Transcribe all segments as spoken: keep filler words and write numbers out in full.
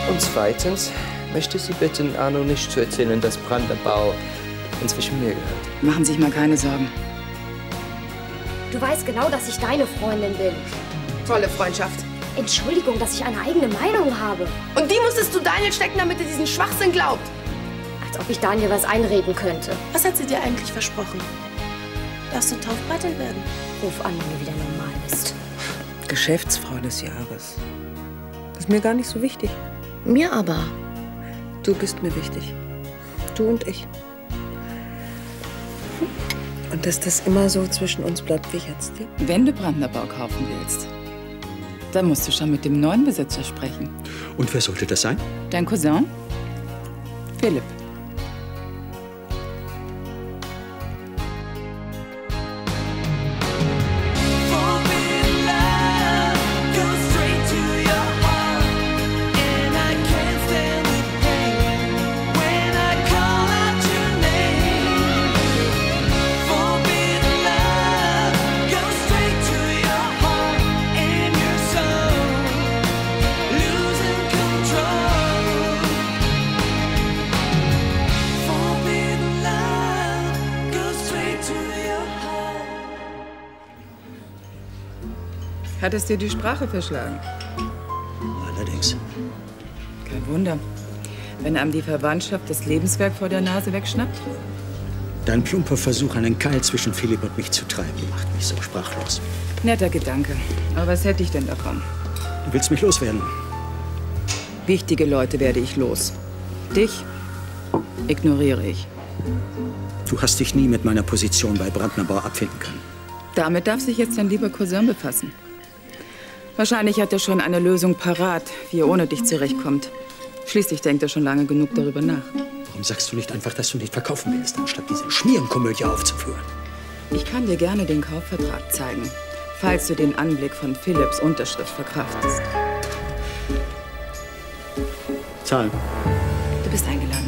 Und zweitens möchte ich Sie bitten, Arno nicht zu erzählen, dass Brandnerbau inzwischen mir gehört. Machen Sie sich mal keine Sorgen. Du weißt genau, dass ich deine Freundin bin. Tolle Freundschaft. Entschuldigung, dass ich eine eigene Meinung habe. Und die musstest du Daniel stecken, damit er diesen Schwachsinn glaubt. Als ob ich Daniel was einreden könnte. Was hat sie dir eigentlich versprochen? Darfst du Taufpatin werden? Ruf an, wenn du wieder normal bist. Geschäftsfrau des Jahres. Das ist mir gar nicht so wichtig. Mir aber. Du bist mir wichtig. Du und ich. Und dass das immer so zwischen uns bleibt wie jetzt. Wenn du Brandnerbau kaufen willst, dann musst du schon mit dem neuen Besitzer sprechen. Und wer sollte das sein? Dein Cousin? Philipp. Hat es dir die Sprache verschlagen? Allerdings. Kein Wunder, wenn einem die Verwandtschaft das Lebenswerk vor der Nase wegschnappt. Dein plumper Versuch, einen Keil zwischen Philipp und mich zu treiben, macht mich so sprachlos. Netter Gedanke. Aber was hätte ich denn davon? Du willst mich loswerden? Wichtige Leute werde ich los. Dich ignoriere ich. Du hast dich nie mit meiner Position bei Brandnerbau abfinden können. Damit darf sich jetzt dein lieber Cousin befassen. Wahrscheinlich hat er schon eine Lösung parat, wie er ohne dich zurechtkommt. Schließlich denkt er schon lange genug darüber nach. Warum sagst du nicht einfach, dass du nicht verkaufen willst, anstatt diese Schmierenkomödie aufzuführen? Ich kann dir gerne den Kaufvertrag zeigen, falls du den Anblick von Philipps Unterschrift verkraftest. Zahlen. Du bist eingeladen.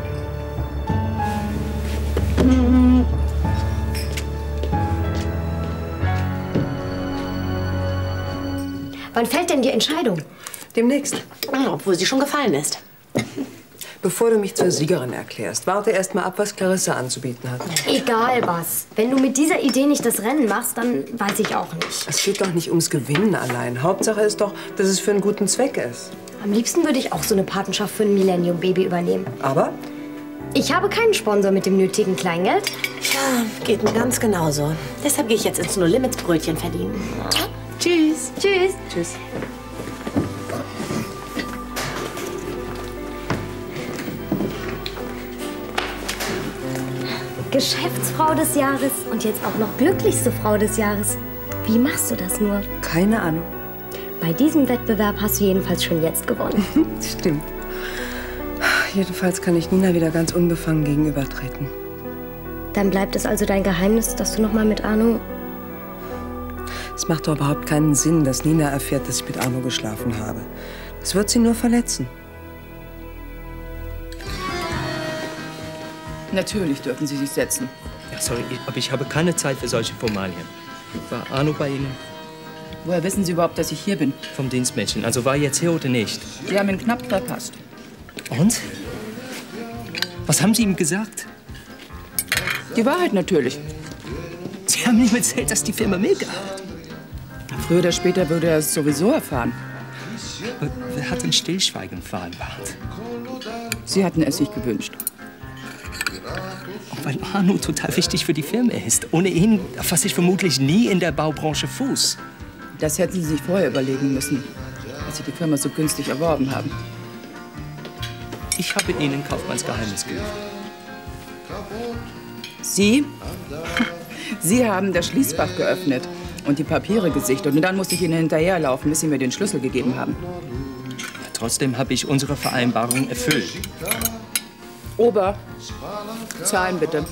Wann fällt denn die Entscheidung? Demnächst. Obwohl sie schon gefallen ist. Bevor du mich zur Siegerin erklärst, warte erst mal ab, was Clarissa anzubieten hat. Egal was. Wenn du mit dieser Idee nicht das Rennen machst, dann weiß ich auch nicht. Es geht doch nicht ums Gewinnen allein. Hauptsache ist doch, dass es für einen guten Zweck ist. Am liebsten würde ich auch so eine Patenschaft für ein Millennium-Baby übernehmen. Aber? Ich habe keinen Sponsor mit dem nötigen Kleingeld. Ja, geht mir ganz genauso. Deshalb gehe ich jetzt ins No-Limits-Brötchen verdienen. Tschüss. Tschüss. Tschüss. Geschäftsfrau des Jahres und jetzt auch noch glücklichste Frau des Jahres. Wie machst du das nur? Keine Ahnung. Bei diesem Wettbewerb hast du jedenfalls schon jetzt gewonnen. Stimmt. Jedenfalls kann ich Nina wieder ganz unbefangen gegenübertreten. Dann bleibt es also dein Geheimnis, dass du noch mal mit Arno... Es macht doch überhaupt keinen Sinn, dass Nina erfährt, dass ich mit Arno geschlafen habe. Das wird sie nur verletzen. Natürlich dürfen Sie sich setzen. Ja, sorry, aber ich habe keine Zeit für solche Formalien. War Arno bei Ihnen? Woher wissen Sie überhaupt, dass ich hier bin? Vom Dienstmädchen. Also war er jetzt hier oder nicht? Sie haben ihn knapp verpasst. Und? Was haben Sie ihm gesagt? Die Wahrheit natürlich. Sie haben ihm erzählt, dass die Firma mir gehört. Früher oder später würde er es sowieso erfahren. Wer hat ein Stillschweigen vereinbart? Sie hatten es sich gewünscht. Auch weil Arno total wichtig für die Firma ist. Ohne ihn fasse ich vermutlich nie in der Baubranche Fuß. Das hätten Sie sich vorher überlegen müssen, als Sie die Firma so günstig erworben haben. Ich habe Ihnen Kaufmannsgeheimnis geliefert. Sie? Sie haben das Schließfach geöffnet und die Papiere gesichtet. Und dann musste ich Ihnen hinterherlaufen, bis Sie mir den Schlüssel gegeben haben. Trotzdem habe ich unsere Vereinbarung erfüllt. Ober, zahlen bitte.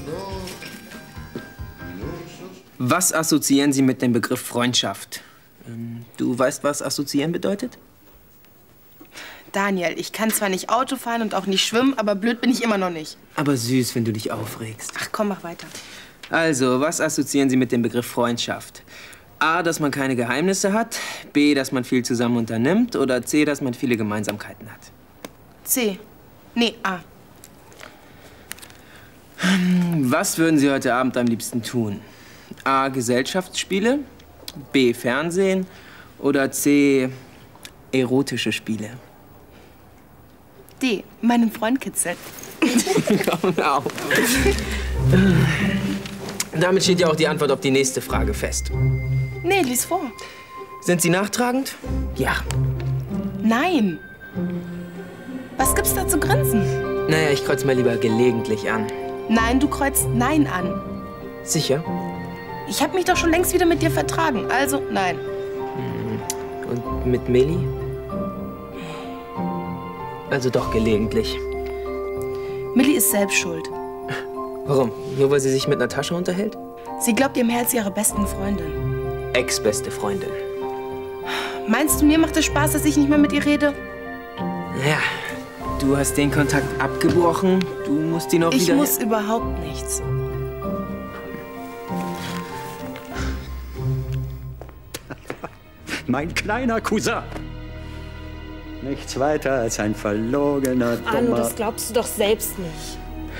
Was assoziieren Sie mit dem Begriff Freundschaft? Ähm, du weißt, was assoziieren bedeutet? Daniel, ich kann zwar nicht Auto fahren und auch nicht schwimmen, aber blöd bin ich immer noch nicht. Aber süß, wenn du dich aufregst. Ach komm, mach weiter. Also, was assoziieren Sie mit dem Begriff Freundschaft? A, dass man keine Geheimnisse hat, B, dass man viel zusammen unternimmt oder C, dass man viele Gemeinsamkeiten hat? C. Nee, A. Was würden Sie heute Abend am liebsten tun? A. Gesellschaftsspiele, B. Fernsehen oder C. erotische Spiele? D. Meinen Freund kitzeln. Komm auf. Damit steht ja auch die Antwort auf die nächste Frage fest. Nee, lies vor. Sind Sie nachtragend? Ja. Nein. Was gibt's da zu grinsen? Naja, ich kreuze mal lieber gelegentlich an. Nein, du kreuzt Nein an. Sicher? Ich habe mich doch schon längst wieder mit dir vertragen. Also, nein. Und mit Millie? Also doch gelegentlich. Millie ist selbst schuld. Warum? Nur weil sie sich mit Natascha unterhält? Sie glaubt ihrem Herz ihrer besten Freundin. Ex-beste Freundin. Meinst du, mir macht es Spaß, dass ich nicht mehr mit ihr rede? Ja, du hast den Kontakt abgebrochen. Du musst ihn auch Ich wieder... muss überhaupt nichts. Mein kleiner Cousin. Nichts weiter als ein verlogener, Arno, dummer... das glaubst du doch selbst nicht.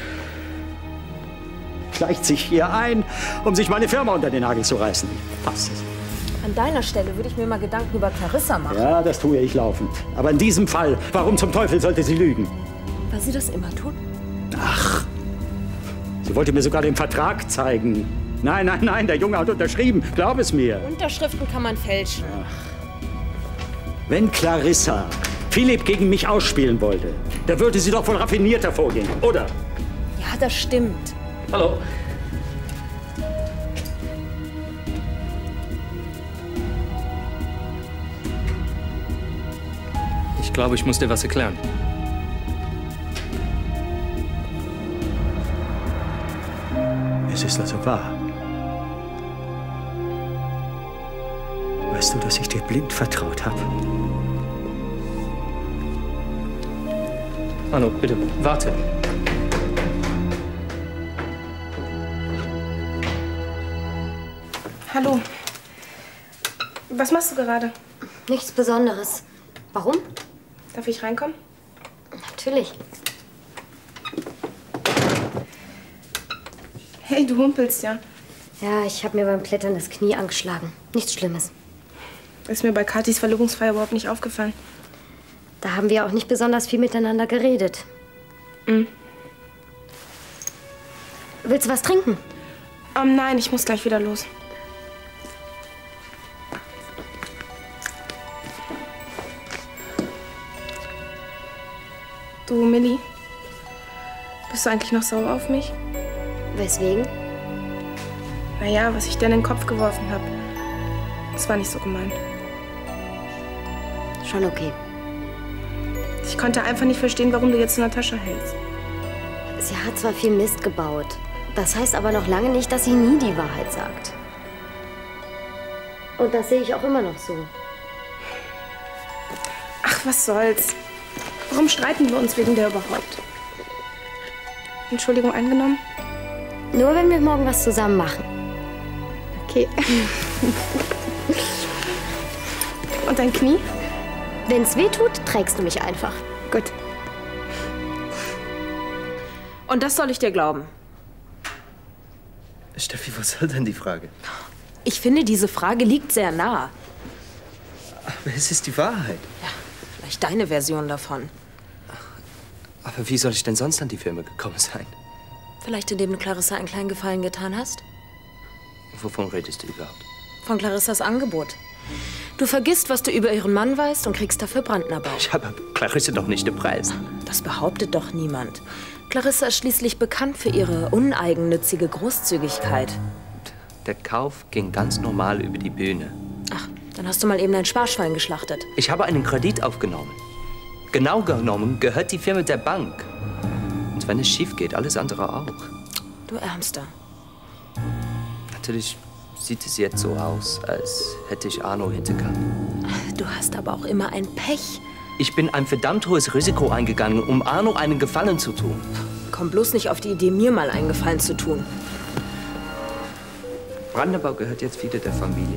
Schleicht sich hier ein, um sich meine Firma unter den Nagel zu reißen. Passt es. An deiner Stelle würde ich mir mal Gedanken über Clarissa machen. Ja, das tue ich laufend. Aber in diesem Fall, warum zum Teufel sollte sie lügen? Weil sie das immer tut. Ach, sie wollte mir sogar den Vertrag zeigen. Nein, nein, nein, der Junge hat unterschrieben. Glaub es mir. Unterschriften kann man fälschen. Wenn Clarissa Philipp gegen mich ausspielen wollte, da würde sie doch wohl raffinierter vorgehen, oder? Ja, das stimmt. Hallo. Ich glaube, ich muss dir was erklären. Es ist also wahr. Weißt du, dass ich dir blind vertraut habe? Arno, bitte, warte. Hallo. Was machst du gerade? Nichts Besonderes. Warum? Darf ich reinkommen? Natürlich. Hey, du humpelst ja. Ja, ich habe mir beim Klettern das Knie angeschlagen. Nichts Schlimmes. Ist mir bei Kathis Verlobungsfeier überhaupt nicht aufgefallen. Da haben wir auch nicht besonders viel miteinander geredet. Mhm. Willst du was trinken? Ähm, nein, ich muss gleich wieder los. Du, Millie, bist du eigentlich noch sauer auf mich? Weswegen? Naja, was ich dir in den Kopf geworfen habe. Das war nicht so gemeint. Schon okay. Ich konnte einfach nicht verstehen, warum du jetzt zu Natascha hältst. Sie hat zwar viel Mist gebaut. Das heißt aber noch lange nicht, dass sie nie die Wahrheit sagt. Und das sehe ich auch immer noch so. Ach, was soll's. Warum streiten wir uns wegen der überhaupt? Entschuldigung angenommen? Nur wenn wir morgen was zusammen machen. Okay. Und dein Knie? Wenn's weh tut, trägst du mich einfach. Gut. Und das soll ich dir glauben? Steffi, was soll denn die Frage? Ich finde, diese Frage liegt sehr nah. Aber es ist die Wahrheit. Ja, vielleicht deine Version davon. Aber wie soll ich denn sonst an die Filme gekommen sein? Vielleicht, indem du Clarissa einen kleinen Gefallen getan hast? Wovon redest du überhaupt? Von Clarissas Angebot. Du vergisst, was du über ihren Mann weißt und kriegst dafür Brandnerbau. Ich habe Clarissa doch nicht gepreist. Das behauptet doch niemand. Clarissa ist schließlich bekannt für ihre uneigennützige Großzügigkeit. Der Kauf ging ganz normal über die Bühne. Ach, dann hast du mal eben dein Sparschwein geschlachtet. Ich habe einen Kredit aufgenommen. Genau genommen gehört die Firma der Bank. Und wenn es schief geht, alles andere auch. Du Ärmster. Natürlich sieht es jetzt so aus, als hätte ich Arno hintergangen. Du hast aber auch immer ein Pech. Ich bin ein verdammt hohes Risiko eingegangen, um Arno einen Gefallen zu tun. Komm bloß nicht auf die Idee, mir mal einen Gefallen zu tun. Brandnerbau gehört jetzt wieder der Familie.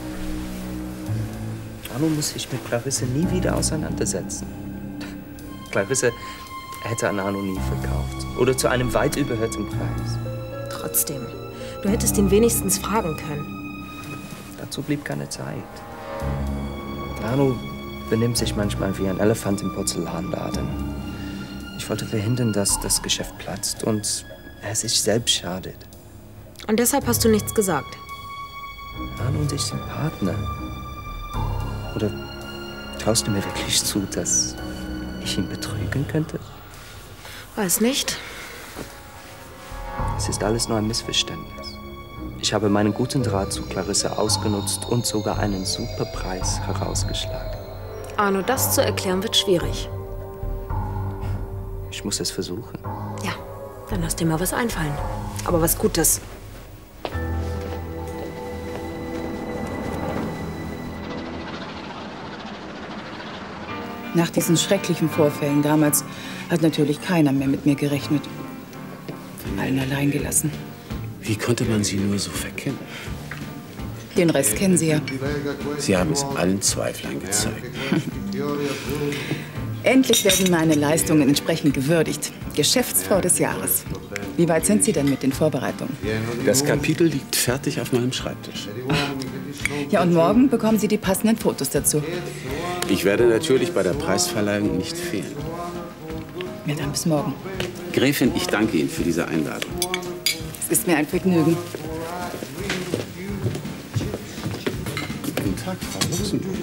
Arno muss sich mit Clarisse nie wieder auseinandersetzen. Clarisse hätte an Arno nie verkauft. Oder zu einem weit überhöhten Preis. Trotzdem, du hättest ihn wenigstens fragen können. Dazu blieb keine Zeit. Arno benimmt sich manchmal wie ein Elefant im Porzellanladen. Ich wollte verhindern, dass das Geschäft platzt und er sich selbst schadet. Und deshalb hast du nichts gesagt? Arno und ich sind Partner. Oder traust du mir wirklich zu, dass ich ihn betrügen könnte? Weiß nicht. Es ist alles nur ein Missverständnis. Ich habe meinen guten Draht zu Clarisse ausgenutzt und sogar einen super Preis herausgeschlagen. Arno, das zu erklären wird schwierig. Ich muss es versuchen. Ja, dann lass dir mal was einfallen. Aber was Gutes. Nach diesen schrecklichen Vorfällen damals hat natürlich keiner mehr mit mir gerechnet. Von allen allein gelassen. Wie konnte man Sie nur so verkennen? Den Rest kennen Sie ja. Sie haben es allen Zweiflern gezeigt. Endlich werden meine Leistungen entsprechend gewürdigt. Geschäftsfrau des Jahres. Wie weit sind Sie denn mit den Vorbereitungen? Das Kapitel liegt fertig auf meinem Schreibtisch. Ja, und morgen bekommen Sie die passenden Fotos dazu. Ich werde natürlich bei der Preisverleihung nicht fehlen. Ja, dann bis morgen. Gräfin, ich danke Ihnen für diese Einladung. Es ist mir ein Vergnügen. Guten Tag, Frau Luxemburg.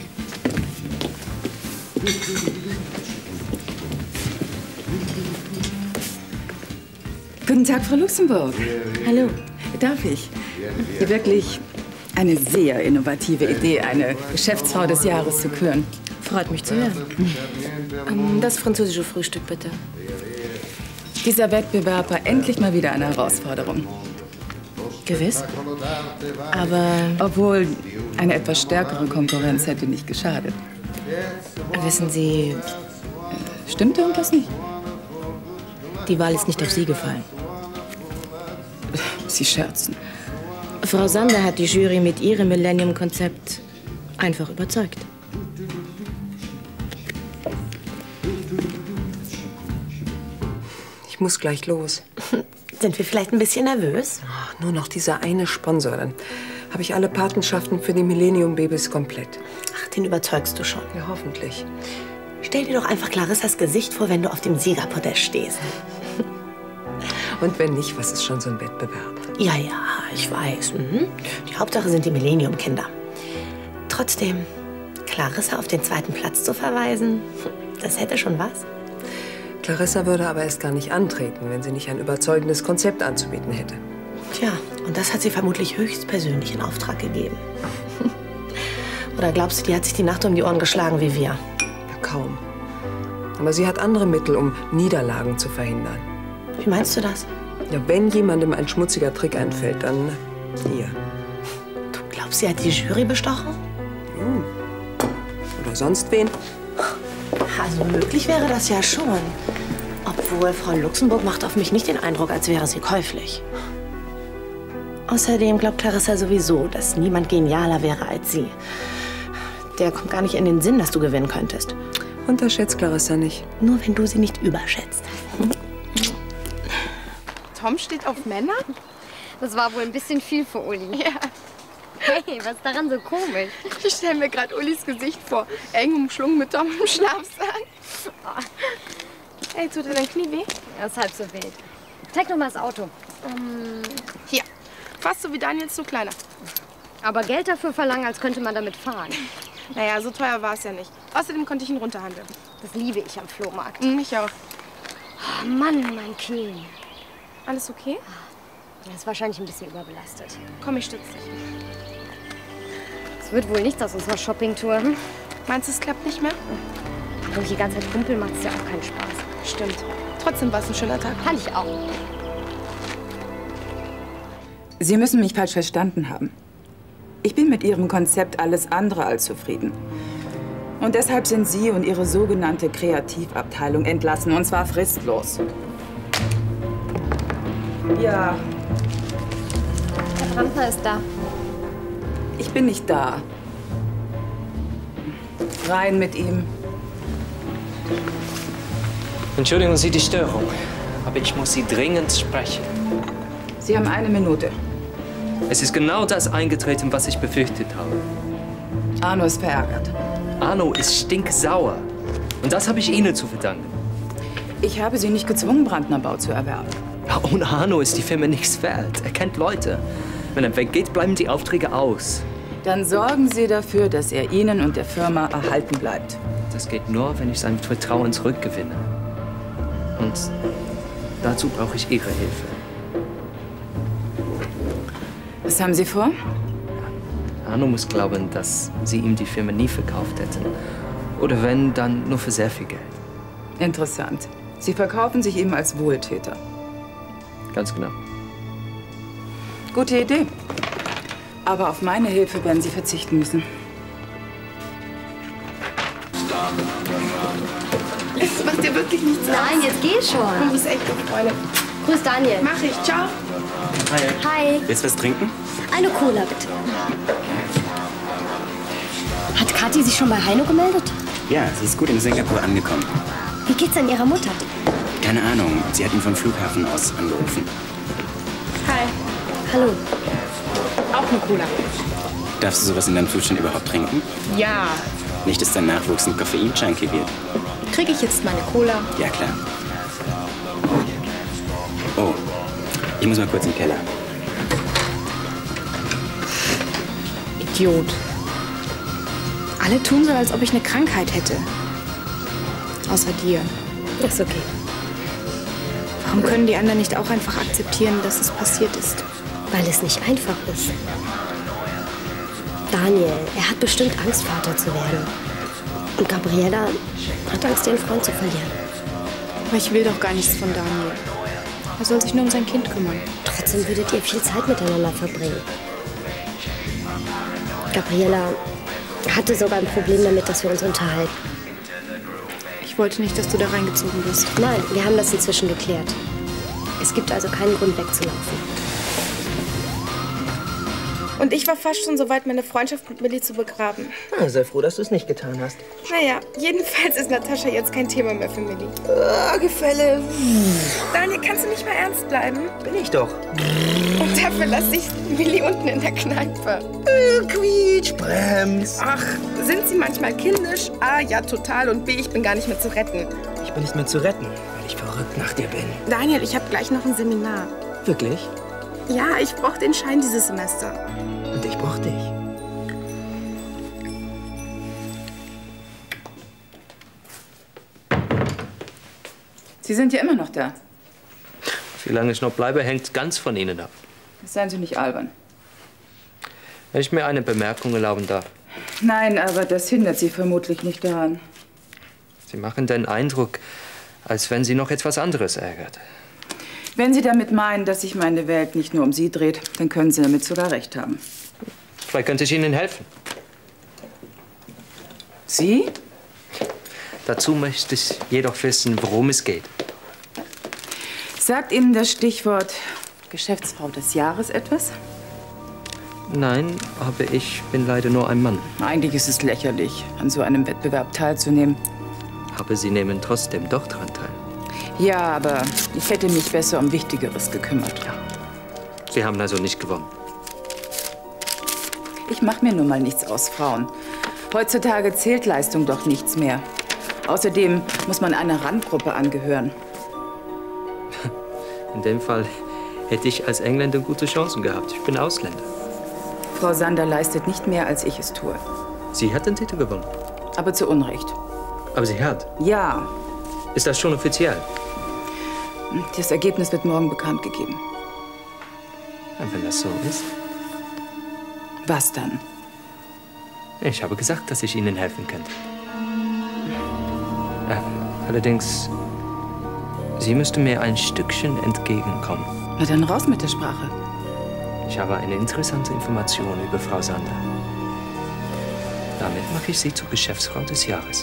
Guten Tag, Frau Luxemburg. Hallo. Darf ich? Wirklich eine sehr innovative Idee, eine Geschäftsfrau des Jahres zu küren. Freut mich zu hören. Ähm, das französische Frühstück, bitte. Dieser Wettbewerb war endlich mal wieder eine Herausforderung. Gewiss. Aber Obwohl eine etwas stärkere Konkurrenz hätte nicht geschadet. wissen Sie, Stimmt irgendwas nicht? die Wahl ist nicht auf Sie gefallen. Sie scherzen. Frau Sander hat die Jury mit ihrem Millennium-Konzept einfach überzeugt. Ich muss gleich los. Sind wir vielleicht ein bisschen nervös? Ach, nur noch dieser eine Sponsor. Dann habe ich alle Patenschaften für die Millennium-Babys komplett. Ach, den überzeugst du schon. Ja, hoffentlich. Stell dir doch einfach Clarissas Gesicht vor, wenn du auf dem Siegerpodest stehst. Und wenn nicht, was ist schon so ein Wettbewerb? Ja, ja, ich weiß. Mhm. Die Hauptsache sind die Millennium-Kinder. Trotzdem, Clarissa auf den zweiten Platz zu verweisen, das hätte schon was. Clarissa würde aber erst gar nicht antreten, wenn sie nicht ein überzeugendes Konzept anzubieten hätte. Tja, und das hat sie vermutlich höchstpersönlich in Auftrag gegeben. Oder glaubst du, die hat sich die Nacht um die Ohren geschlagen wie wir? Ja, kaum. Aber sie hat andere Mittel, um Niederlagen zu verhindern. Wie meinst du das? Ja, wenn jemandem ein schmutziger Trick einfällt, dann ihr. Du glaubst, sie hat die Jury bestochen? Hm. Oder sonst wen? Also möglich wäre das ja schon. Obwohl, Frau Luxemburg macht auf mich nicht den Eindruck, als wäre sie käuflich. Außerdem glaubt Clarissa sowieso, dass niemand genialer wäre als sie. Der kommt gar nicht in den Sinn, dass du gewinnen könntest. Unterschätzt Clarissa nicht. Nur wenn du sie nicht überschätzt. Tom steht auf Männer? Das war wohl ein bisschen viel für Uli. Ja. Hey, was ist daran so komisch? Ich stelle mir gerade Ulis Gesicht vor. Eng umschlungen mit Tom im Schlafsack. Oh. Hey, tut dir dein Knie weh? Das ist halb so wild. Zeig doch mal das Auto. Um, hier. Fast so wie Daniels, nur kleiner. Aber Geld dafür verlangen, als könnte man damit fahren. Naja, so teuer war es ja nicht. Außerdem konnte ich ihn runterhandeln. Das liebe ich am Flohmarkt. Mich auch. Oh Mann, mein Knie. Alles okay? Er ist wahrscheinlich ein bisschen überbelastet. Komm, ich stütze dich. Es wird wohl nichts aus unserer Shoppingtour. Hm? Meinst du, es klappt nicht mehr? Wenn ich die ganze Zeit kumpel, macht es ja auch keinen Spaß. Stimmt. Trotzdem war es ein schöner Tag. Fand ich auch. Sie müssen mich falsch verstanden haben. Ich bin mit Ihrem Konzept alles andere als zufrieden. Und deshalb sind Sie und Ihre sogenannte Kreativabteilung entlassen, und zwar fristlos. Ja. Herr Brandner ist da. Ich bin nicht da. Rein mit ihm. Entschuldigen Sie die Störung, aber ich muss Sie dringend sprechen. Sie haben eine Minute. Es ist genau das eingetreten, was ich befürchtet habe. Arno ist verärgert. Arno ist stinksauer. Und das habe ich Ihnen zu verdanken. Ich habe Sie nicht gezwungen, Brandner Bau zu erwerben. Ja, ohne Arno ist die Firma nichts wert. Er kennt Leute. Wenn er weggeht, bleiben die Aufträge aus. Dann sorgen Sie dafür, dass er Ihnen und der Firma erhalten bleibt. Das geht nur, wenn ich sein Vertrauen zurückgewinne. Und dazu brauche ich Ihre Hilfe. Was haben Sie vor? Arno muss glauben, dass Sie ihm die Firma nie verkauft hätten. Oder wenn, dann nur für sehr viel Geld. Interessant. Sie verkaufen sich ihm als Wohltäter. Ganz genau. Gute Idee. Aber auf meine Hilfe werden Sie verzichten müssen. Es macht dir wirklich nichts aus. Nein, jetzt geh schon. Du bist echt eine Freundin. Grüß Daniel. Mach ich. Ciao. Hi. Willst du was trinken? Eine Cola, bitte. Hat Kathi sich schon bei Heino gemeldet? Ja, sie ist gut in Singapur angekommen. Wie geht's denn ihrer Mutter? Keine Ahnung, sie hat ihn vom Flughafen aus angerufen. Hi. Hallo. Auch eine Cola. Darfst du sowas in deinem Zustand überhaupt trinken? Ja. Nicht, dass dein Nachwuchs ein Koffein-Junkie wird. Kriege ich jetzt meine Cola? Ja, klar. Oh, ich muss mal kurz in den Keller. Idiot. Alle tun so, als ob ich eine Krankheit hätte. Außer dir. Ist okay. Warum können die anderen nicht auch einfach akzeptieren, dass es passiert ist? Weil es nicht einfach ist. Daniel, er hat bestimmt Angst, Vater zu werden. Und Gabriella hat Angst, ihren Freund zu verlieren. Aber ich will doch gar nichts von Daniel. Er soll sich nur um sein Kind kümmern. Trotzdem würdet ihr viel Zeit miteinander verbringen. Gabriella hatte sogar ein Problem damit, dass wir uns unterhalten. Ich wollte nicht, dass du da reingezogen bist. Nein, wir haben das inzwischen geklärt. Es gibt also keinen Grund wegzulaufen. Und ich war fast schon so weit, meine Freundschaft mit Millie zu begraben. Ah, sei froh, dass du es nicht getan hast. Naja, jedenfalls ist Natascha jetzt kein Thema mehr für Millie. Oh, Gefälle. Daniel, kannst du nicht mal ernst bleiben? Bin ich doch. Und dafür lasse ich Millie unten in der Kneipe. Äh, quietsch, brems. Ach, sind sie manchmal kindisch? A, ja, total. Und B, ich bin gar nicht mehr zu retten. Ich bin nicht mehr zu retten, weil ich verrückt nach dir bin. Daniel, ich habe gleich noch ein Seminar. Wirklich? Ja, ich brauche den Schein dieses Semester. Und ich brauch dich. Sie sind ja immer noch da. Wie lange ich noch bleibe, hängt ganz von Ihnen ab. Seien Sie nicht albern. Wenn ich mir eine Bemerkung erlauben darf. Nein, aber das hindert Sie vermutlich nicht daran. Sie machen den Eindruck, als wenn Sie noch etwas anderes ärgert. Wenn Sie damit meinen, dass sich meine Welt nicht nur um Sie dreht, dann können Sie damit sogar recht haben. Vielleicht könnte ich Ihnen helfen. Sie? Dazu möchte ich jedoch wissen, worum es geht. Sagt Ihnen das Stichwort Geschäftsfrau des Jahres etwas? Nein, aber ich bin leider nur ein Mann. Eigentlich ist es lächerlich, an so einem Wettbewerb teilzunehmen. Aber Sie nehmen trotzdem doch daran teil. Ja, aber ich hätte mich besser um Wichtigeres gekümmert. Ja. Sie haben also nicht gewonnen. Ich mache mir nun mal nichts aus Frauen. Heutzutage zählt Leistung doch nichts mehr. Außerdem muss man einer Randgruppe angehören. In dem Fall hätte ich als Engländer gute Chancen gehabt. Ich bin Ausländer. Frau Sander leistet nicht mehr, als ich es tue. Sie hat den Titel gewonnen. Aber zu Unrecht. Aber sie hat? Ja. Ist das schon offiziell? Das Ergebnis wird morgen bekannt gegeben. Und wenn das so ist? Was dann? Ich habe gesagt, dass ich Ihnen helfen könnte. Ja, allerdings, Sie müssten mir ein Stückchen entgegenkommen. Na dann raus mit der Sprache. Ich habe eine interessante Information über Frau Sander. Damit mache ich Sie zur Geschäftsfrau des Jahres.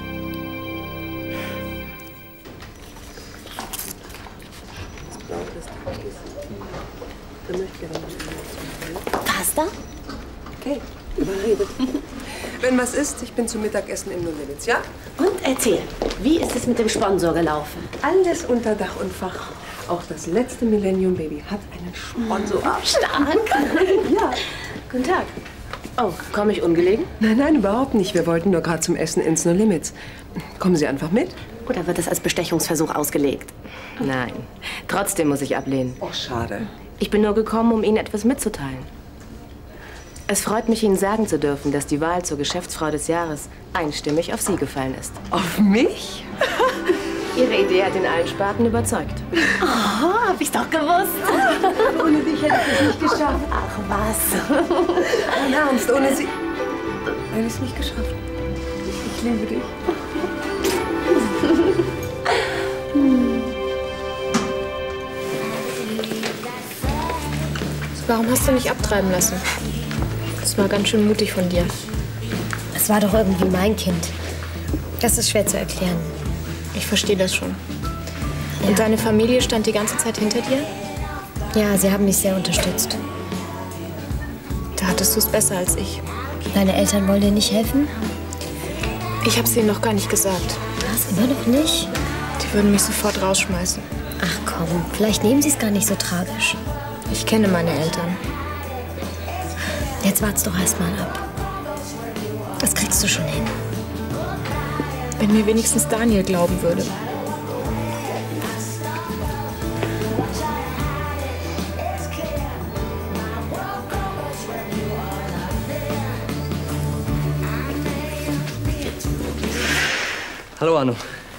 Pasta? Okay, überredet. Wenn was ist, ich bin zum Mittagessen in Nulewitz, ja? Und Erzähl, wie ist es mit dem Sponsor gelaufen? Alles unter Dach und Fach. Auch das letzte Millennium Baby hat einen Sponsor. Stark. Ja. Guten Tag. Oh, komme ich ungelegen? Nein, nein, überhaupt nicht. Wir wollten nur gerade zum Essen ins No Limits. Kommen Sie einfach mit? Oder wird es als Bestechungsversuch ausgelegt? Nein. Trotzdem muss ich ablehnen. Oh, schade. Ich bin nur gekommen, um Ihnen etwas mitzuteilen. Es freut mich, Ihnen sagen zu dürfen, dass die Wahl zur Geschäftsfrau des Jahres einstimmig auf Sie gefallen ist. Auf mich? Ihre Idee hat in allen Sparten überzeugt. Oh, hab ich's doch gewusst. Ohne dich hätte ich es nicht geschafft. Ach was. Im Ernst, ohne sie hätte ich es nicht geschafft. Ich liebe dich. Warum hast du nicht abtreiben lassen? Das war ganz schön mutig von dir. Es war doch irgendwie mein Kind. Das ist schwer zu erklären. Ich verstehe das schon. Und deine Familie stand die ganze Zeit hinter dir? Ja, sie haben mich sehr unterstützt. Da hattest du es besser als ich. Deine Eltern wollen dir nicht helfen? Ich habe es ihnen noch gar nicht gesagt. Was, immer noch nicht? Die würden mich sofort rausschmeißen. Ach komm, vielleicht nehmen sie es gar nicht so tragisch. Ich kenne meine Eltern. Jetzt wart's doch erst mal ab. Das kriegst du schon hin. Wenn mir wenigstens Daniel glauben würde. Hallo, Arno.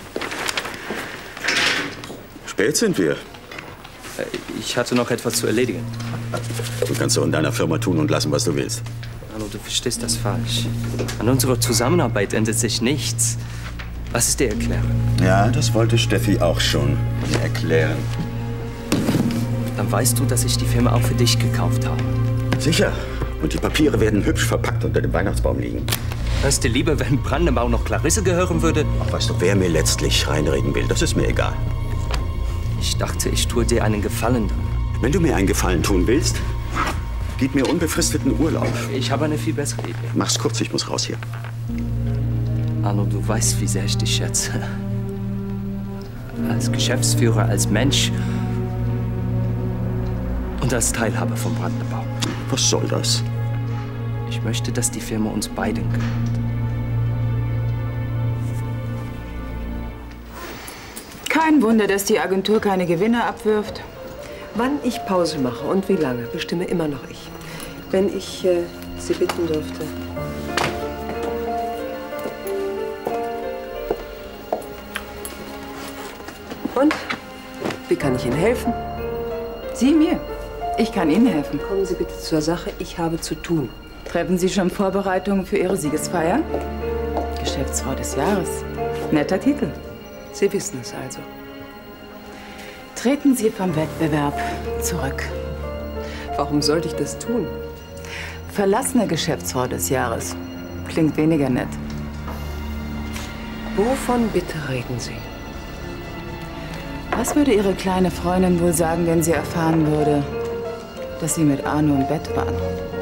Spät sind wir. Ich hatte noch etwas zu erledigen. Du kannst doch in deiner Firma tun und lassen, was du willst. Arno, du verstehst das falsch. An unserer Zusammenarbeit ändert sich nichts. Was ist die Erklärung? Ja, das wollte Steffi auch schon mir erklären. Dann weißt du, dass ich die Firma auch für dich gekauft habe. Sicher. Und die Papiere werden hübsch verpackt unter dem Weihnachtsbaum liegen. Hörst du lieber, wenn Brandenburg noch Clarisse gehören würde? Ach, weißt du, wer mir letztlich reinreden will, das ist mir egal. Ich dachte, ich tue dir einen Gefallen. Wenn du mir einen Gefallen tun willst, gib mir unbefristeten Urlaub. Ich habe eine viel bessere Idee. Mach's kurz, ich muss raus hier. Arno, du weißt, wie sehr ich dich schätze. Als Geschäftsführer, als Mensch und als Teilhaber von Brandenburg. Was soll das? Ich möchte, dass die Firma uns beiden gehört. Kein Wunder, dass die Agentur keine Gewinne abwirft. Wann ich Pause mache und wie lange, bestimme immer noch ich. Wenn ich äh, Sie bitten dürfte. Und? Wie kann ich Ihnen helfen? Sie mir. Ich kann Ihnen helfen. Kommen Sie bitte zur Sache. Ich habe zu tun. Treffen Sie schon Vorbereitungen für Ihre Siegesfeier? Geschäftsfrau des Jahres. Netter Titel. Sie wissen es also. Treten Sie vom Wettbewerb zurück. Warum sollte ich das tun? Verlassene Geschäftsfrau des Jahres. Klingt weniger nett. Wovon bitte reden Sie? Was würde Ihre kleine Freundin wohl sagen, wenn sie erfahren würde, dass Sie mit Arno im Bett waren?